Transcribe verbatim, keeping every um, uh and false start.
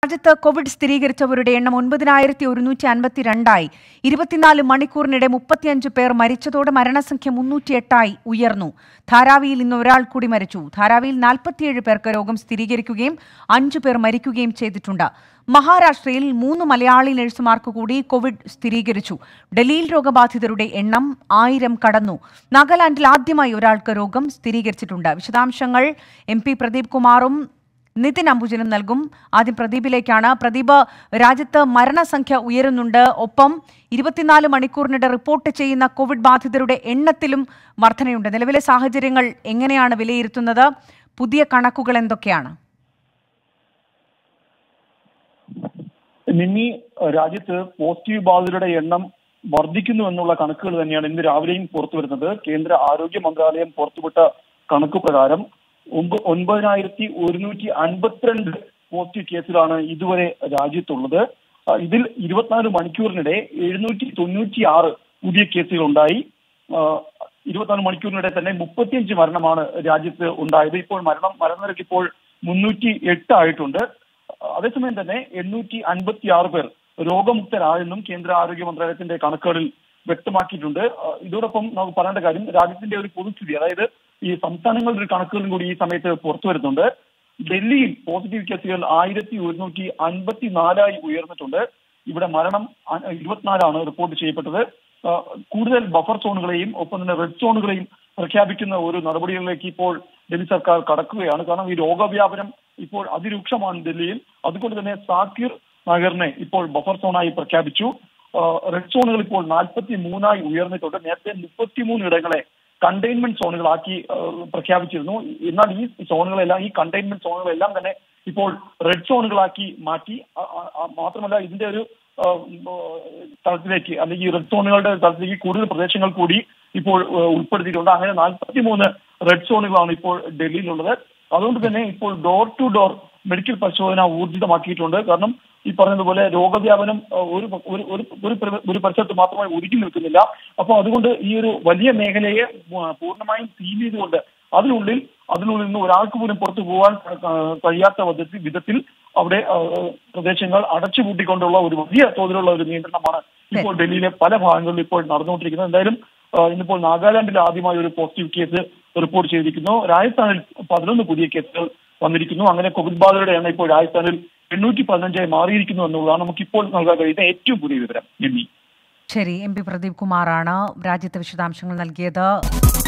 രാജ്യത്ത് കോവിഡ് സ്ഥിരീകരിച്ചവരുടെ എണ്ണം ഒൻപതിനായിരത്തി ഒരുന്നൂറ്റി അൻപത്തിരണ്ടായി. ഇരുപത്തിനാല് മണിക്കൂറിനിടെ മുപ്പത്തിയഞ്ച് പേർ മരിച്ചതോടെ മരണസംഖ്യ മുന്നൂറ്റിയെട്ടായി ഉയർന്നു. ധാരാവിയിൽ ഇന്ന് ഒരാൾ കൂടി മരിച്ചു. ധാരാവിയിൽ നാൽപ്പത്തിയേഴ് പേർക്ക് രോഗം സ്ഥിരീകരിക്കുകയും അഞ്ചു പേർ മരിക്കുകയും ചെയ്തിട്ടുണ്ട്. മഹാരാഷ്ട്രയിൽ മൂന്ന് മലയാളി നഴ്സുമാർക്ക് കൂടി കോവിഡ് സ്ഥിരീകരിച്ചു. ഡൽഹിയിൽ രോഗബാധിതരുടെ എണ്ണം ആയിരം കടന്നു. നാഗാലാൻഡിൽ ആദ്യമായി ഒരാൾക്ക് രോഗം സ്ഥിരീകരിച്ചിട്ടുണ്ട്. വിശദാംശങ്ങൾ എം പി പ്രദീപ് കുമാറും നിതിൻ അംബുജനും നൽകും. ആദ്യം പ്രദീപിലേക്കാണ്. പ്രദീപ്, രാജ്യത്ത് മരണസംഖ്യ ഉയരുന്നുണ്ട്. ഒപ്പം ഇരുപത്തിനാല് മണിക്കൂറിനിടെ റിപ്പോർട്ട് ചെയ്യുന്ന കോവിഡ് ബാധിതരുടെ എണ്ണത്തിലും വർധനയുണ്ട്. നിലവിലെ സാഹചര്യങ്ങൾ എങ്ങനെയാണ് വിലയിരുത്തുന്നത്? പുതിയ കണക്കുകൾ എന്തൊക്കെയാണ്? നിന്നി, രാജ്യത്ത് പോസിറ്റീവ് ബാധിതരുടെ എണ്ണം വർദ്ധിക്കുന്നു എന്നുള്ള കണക്കുകൾ തന്നെയാണ് ഇന്ന് രാവിലെയും പുറത്തു വരുന്നത്. കേന്ദ്ര ആരോഗ്യ മന്ത്രാലയം പുറത്തുവിട്ട കണക്ക് പ്രകാരം ഒൻപതിനായിരത്തി ഒരുന്നൂറ്റി അൻപത്തിരണ്ട് പോസിറ്റീവ് കേസുകളാണ് ഇതുവരെ രാജ്യത്തുള്ളത്. ഇതിൽ ഇരുപത്തിനാല് മണിക്കൂറിനിടെ എഴുന്നൂറ്റി തൊണ്ണൂറ്റി ആറ് പുതിയ കേസുകൾ ഉണ്ടായി. ഇരുപത്തിനാല് മണിക്കൂറിനിടെ തന്നെ മുപ്പത്തിയഞ്ച് മരണമാണ് രാജ്യത്ത് ഉണ്ടായത്. ഇപ്പോൾ മരണം മരണനിരക്ക് ഇപ്പോൾ മുന്നൂറ്റി എട്ട് ആയിട്ടുണ്ട്. അതേസമയം തന്നെ എണ്ണൂറ്റി അൻപത്തി ആറ് പേർ രോഗമുക്തരായെന്നും കേന്ദ്ര ആരോഗ്യ മന്ത്രാലയത്തിന്റെ കണക്കുകളിൽ വ്യക്തമാക്കിയിട്ടുണ്ട്. ഇതോടൊപ്പം നമുക്ക് പറയേണ്ട കാര്യം, രാജ്യത്തിന്റെ ഒരു പൊതുസ്ഥിതി, അതായത് ഈ സംസ്ഥാനങ്ങളുടെ ഒരു കണക്കുകളും കൂടി ഈ സമയത്ത് പുറത്തു വരുന്നുണ്ട്. ഡൽഹിയിൽ പോസിറ്റീവ് കേസുകൾ ആയിരത്തി ഒരുന്നൂറ്റി അൻപത്തി നാലായി ഉയർന്നിട്ടുണ്ട്. ഇവിടെ മരണം ഇരുപത്തിനാലാണ് റിപ്പോർട്ട് ചെയ്യപ്പെട്ടത്. കൂടുതൽ ബഫർ സോണുകളെയും ഒപ്പം തന്നെ റെഡ് സോണുകളെയും പ്രഖ്യാപിക്കുന്ന ഒരു നടപടികളിലേക്ക് ഇപ്പോൾ ഡൽഹി സർക്കാർ കടക്കുകയാണ്. കാരണം ഈ രോഗവ്യാപനം ഇപ്പോൾ അതിരൂക്ഷമാണ് ഡൽഹിയിൽ. അതുകൊണ്ട് തന്നെ സാക്കിർ നഗറിനെ ഇപ്പോൾ ബഫർ സോണായി പ്രഖ്യാപിച്ചു. റെഡ് സോണുകൾ ഇപ്പോൾ നാൽപ്പത്തി മൂന്നായി ഉയർന്നിട്ടുണ്ട്. നേരത്തെ മുപ്പത്തിമൂന്ന് ഇടങ്ങളെ കണ്ടെയ്ൻമെന്റ് സോണുകളാക്കി പ്രഖ്യാപിച്ചിരുന്നു. എന്നാൽ ഈ സോണുകളെല്ലാം ഈ കണ്ടെയ്ൻമെന്റ് സോണുകളെല്ലാം തന്നെ ഇപ്പോൾ റെഡ് സോണുകളാക്കി മാറ്റി. മാത്രമല്ല ഇതിന്റെ ഒരു തലത്തിലേക്ക് അല്ലെങ്കിൽ റെഡ് സോണുകളുടെ തലത്തിലേക്ക് കൂടുതൽ പ്രദേശങ്ങൾ കൂടി ഇപ്പോൾ ഉൾപ്പെടുത്തിയിട്ടുണ്ട്. അങ്ങനെ നാൽപ്പത്തി മൂന്ന് റെഡ് സോണുകളാണ് ഇപ്പോൾ ഡൽഹിയിലുള്ളത്. അതുകൊണ്ട് തന്നെ ഇപ്പോൾ ഡോർ ടു ഡോർ മെഡിക്കൽ പരിശോധന ഊർജിതമാക്കിയിട്ടുണ്ട്. കാരണം ഈ പറഞ്ഞതുപോലെ രോഗവ്യാപനം ഒരു ഒരു ഒരു പരിസരത്ത് മാത്രമായി ഒതുക്കി നിൽക്കുന്നില്ല. അപ്പോൾ അതുകൊണ്ട് ഈ ഒരു വലിയ മേഖലയെ പൂർണ്ണമായും സീൽ ചെയ്തുകൊണ്ട് അതിനുള്ളിൽ അതിനുള്ളിൽ നിന്ന് ഒരാൾക്ക് പോലും പുറത്തു പോകാൻ കഴിയാത്ത വിധത്തിൽ അവിടെ പ്രദേശങ്ങൾ അടച്ചുപൂട്ടിക്കൊണ്ടുള്ള ഒരു വലിയ തോതിലുള്ള ഒരു നിയന്ത്രണമാണ് ഇപ്പോൾ ഡൽഹിയിലെ പല ഭാഗങ്ങളിലും ഇപ്പോൾ നടന്നുകൊണ്ടിരിക്കുന്നത്. എന്തായാലും ഇന്നിപ്പോൾ നാഗാലാൻഡിൽ ആദ്യമായി ഒരു പോസിറ്റീവ് കേസ് റിപ്പോർട്ട് ചെയ്തിരിക്കുന്നു. രാജസ്ഥാനിൽ പതിനൊന്ന് പുതിയ കേസുകൾ വന്നിരിക്കുന്നു. അങ്ങനെ കോവിഡ് ബാധിതരുടെ എണ്ണം ഇപ്പോൾ രാജസ്ഥാനിൽ എണ്ണൂറ്റി പതിനഞ്ചായി മാറിയിരിക്കുന്നു എന്നുള്ളതാണ് നമുക്കിപ്പോൾ നൽകാൻ കഴിയുന്ന ഏറ്റവും പുതിയ വിവരം. ശരി, എം പി പ്രദീപ് കുമാറാണ് രാജ്യത്തെ വിശദാംശങ്ങൾ നൽകിയത്.